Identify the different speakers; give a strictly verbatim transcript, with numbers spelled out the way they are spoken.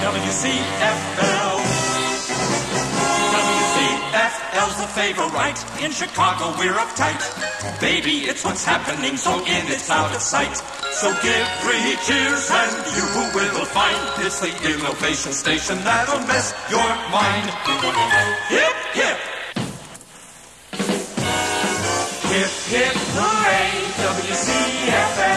Speaker 1: W C F L. W C F L's the favorite. In Chicago we're uptight. Baby, it's what's happening, so in it's out of sight. So give three cheers and you will find it's the innovation station that'll mess your mind. Hip, hip. Hip, hip, hooray, W C F L.